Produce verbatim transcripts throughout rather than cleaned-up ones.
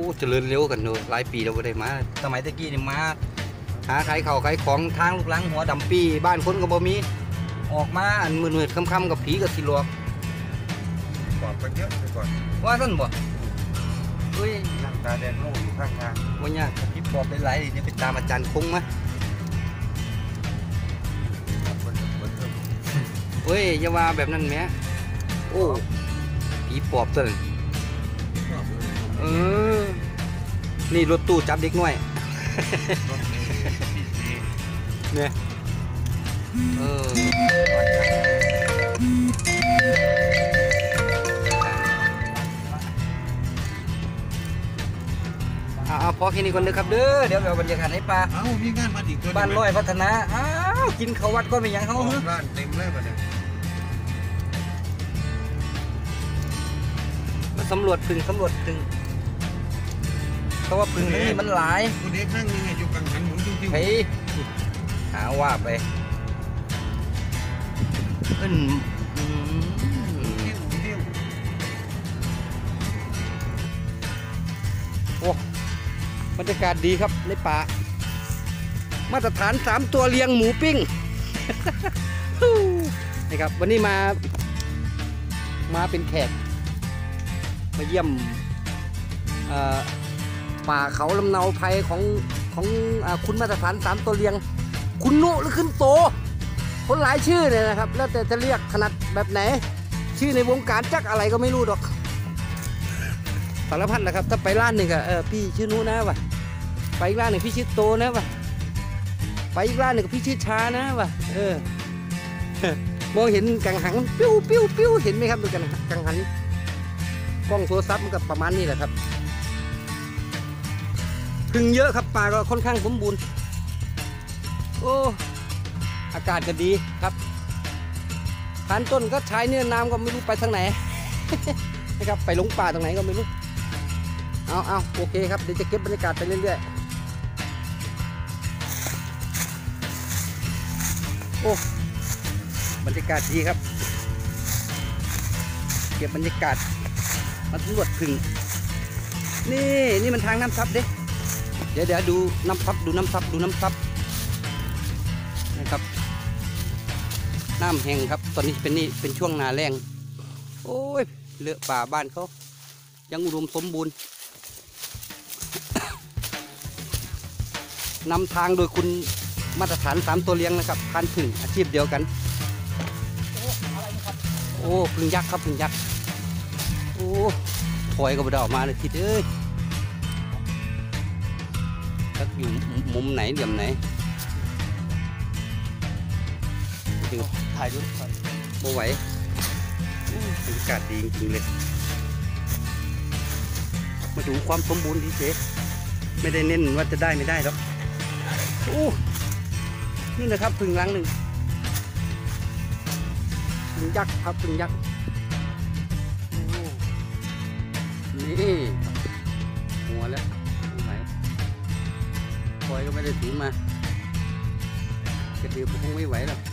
อ้เจริญเร็วกันเลยหลายปีเราไม่ได้มาสมัยตะกี้นี่มาหาขายเข่าขายของทางลูกหลังหัวดำปีบ้านคนก็บ่มีออกมาอันมืดๆค่ำๆกับผีกับสิหลอกปอบกันเยอะไปก่อนว่าท่านบ่เฮ้ยนั่งตาแดงโล่อยู่ข้างทางวันนี้พี่ปอบเป็นไรเดี๋ยวไปตามอาจารย์คงมาเฮ้ยอย่าว่าแบบนั้นแหมโอ้ผีปอบตัวนั้นเออนี่รถตู้จับเด็กน้อยเนี่ยเออเอาพอแค่นี้ก่อนเลยครับเด้อเดี๋ยวเราบรรยากาศให้ปลาเอ้ามีงานมาอีกตัวบ้านน้อยพัฒนาอ้าวกินข้าววัดก็ไม่ยังเขาเหรอบ้านเต็มเลยบ้านเนี่ยมาสำรวจพึ่งสำรวจพึ่งเพราะว่าพึ่งนี่มันหลายคุณเด็กนั่งยังไงอยู่กลางหันหมุนติ้วๆเฮ้ยหาว่าไปขึ้นโอ้บรรยากาศดีครับในป่ามาตรฐานสามตัวเลี้ยงหมูปิ้งนี่ครับวันนี้มามาเป็นแขกมาเยี่ยมป่าเขาลำเนาไพรของของคุณมาตรฐานสามตัวเลี้ยงคุณนุหรือขึ้นโตคนหลายชื่อเนี่ยนะครับแล้วแต่จะเรียกขนาดแบบไหนชื่อในวงการจักอะไรก็ไม่รู้ดอกสารพัดนะครับถ้าไปร้านหนึ่งอะเออพี่ชื่อนุนะวะไปอีกร้านหนึ่งพี่ชื่อโตนะวะไปอีกร้านหนึ่งพี่ชื่อชานะวะเออมองเห็นกังหันปิ้วปิ้วปิ้วเห็นไหมครับดูกันกังหันกล้องโทรศัพท์มันก็ประมาณนี้แหละครับพึ่งเยอะครับป่าก็ค่อนข้างสมบูรณ์โอ้อากาศก็ดีครับฐานต้นก็ใช้เนื้อน้ำก็ไม่รู้ไปทางไหนนะครับไปหลงป่าตรงไหนก็ไม่รู้เอาเอาโอเคครับเดี๋ยวจะเก็บบรรยากาศไปเรื่อยๆโอ้บรรยากาศดีครับเก็บบรรยากาศมาสำรวจพึ่งนี่นี่มันทางน้ำซับเด้เดี๋ยวเดี๋ยวดูน้ำซับดูน้ำซับดูน้ำซับนะครับน้ำแห้งครับตอนนี้เป็นนี่เป็นช่วงนาแรงโอ้ยเลือกป่าบ้านเขายังอุดมสมบูรณ์นำทางโดยคุณมาตรฐานสามตัวเลี้ยงนะครับพันพึ่งอาชีพเดียวกันโอ้พึ่งยักษ์ครับพึ่งยักษ์โอ้ถอยก็ไม่ได้ออกมาเลยทีเอ้ยสักอยู่มุมไหนเหลี่ยมไหนถ่ายด้วยโมไหวบรรยากาศดีจริงๆเลยมาดูความสมบูรณ์ดีเจไม่ได้เน้นว่าจะได้ไม่ได้หรอกโอ้นี่นะครับพึ่งรังหนึ่งพึ่งยักษ์ครับพึ่งยักษ์นี่หัวแล้วไหนคอยก็ไม่ได้ถือมากระเดือบคงไม่ไหวหรอก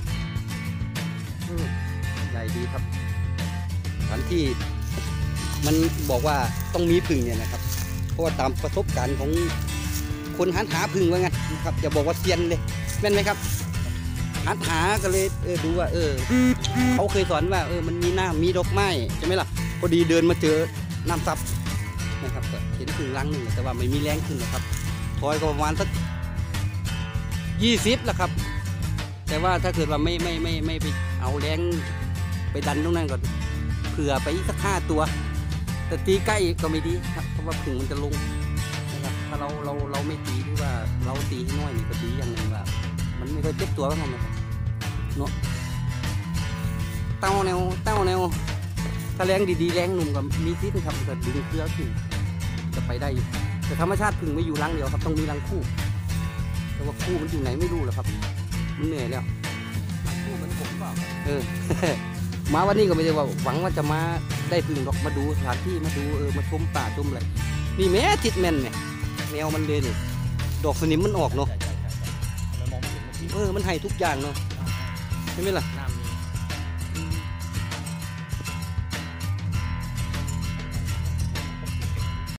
ใหญ่ดีครับสถานที่มันบอกว่าต้องมีพึ่งเนี่ยนะครับเพราะว่าตามประสบการณ์ของคนหันหาพึ่งว่าไงนะครับอย่าบอกว่าเซียนเลยแม่นไหมครับหันหาก็เลยเออดูว่าเออเขาเคยสอนว่าเออมันมีน้ำมีดอกไม้ใช่ไหมล่ะพอดีเดินมาเจอน้ำซับนะครับก็เห็นพึ่งรังหนึ่งแต่ว่าไม่มีแรงขึ้นนะครับถอยก็ประมาณสักยี่สิบแหละครับแต่ว่าถ้าเกิดว่าไม่ไม่ไม่ไม่ไปเอาแรงไปดันตรงนั้นก่อนเผื่อไปอีกสักห้าตัวแต่ตีใกล้ก็ไม่ดีครับเพราะว่าพึ่งมันจะลงนะครับถ้าเราเราเราไม่ตีหรือว่าเราตีให้น้อยนี่ก็ดีอย่างหนึ่งว่ามันไม่ค่อยเจ็บตัวเหมือนกันนะครับเนาะเต้าแนวเต้าแนวถ้าแรงดีๆแรงหนุ่มก็มีทิศครับก็ดึงเครือขึ้นจะไปได้อยู่แต่ธรรมชาติพึ่งไม่อยู่รังเดียวครับต้องมีรังคู่แต่ว่าคู่มันอยู่ไหนไม่รู้หรอกครับมันเหนื่อยแล้วคู่มันผมเปล่าเออ มาวันนี้ก็ไม่ได้ว่าหวังว่าจะมาได้พึ่งดอกมาดูสถานที่มาดูเออมาชมป่าชมอะไรนี่แม่ติดแมนเนี่ยแนวมันเลยนี่ดอกสนิมมันออกเนาะเออมันให้ทุกอย่างเนาะใช่ไหมล่ะ